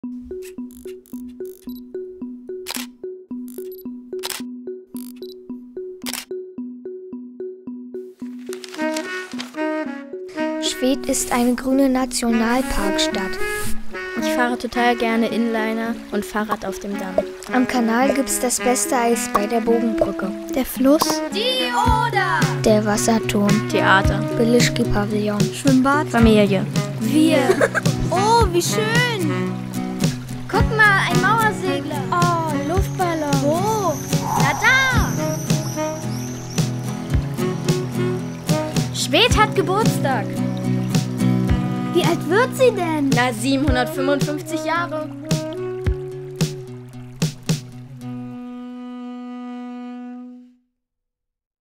Schwedt ist eine grüne Nationalparkstadt. Ich fahre total gerne Inliner und Fahrrad auf dem Damm. Am Kanal gibt's das beste Eis bei der Bogenbrücke. Der Fluss, Die Oder! Der Wasserturm. Theater, Billischki-Pavillon. Schwimmbad, Familie. Wir! Oh, wie schön! Guck mal, ein Mauersegler! Oh, Luftballon. Wo? Na da! Schwedt hat Geburtstag. Wie alt wird sie denn? Na, 755 Jahre.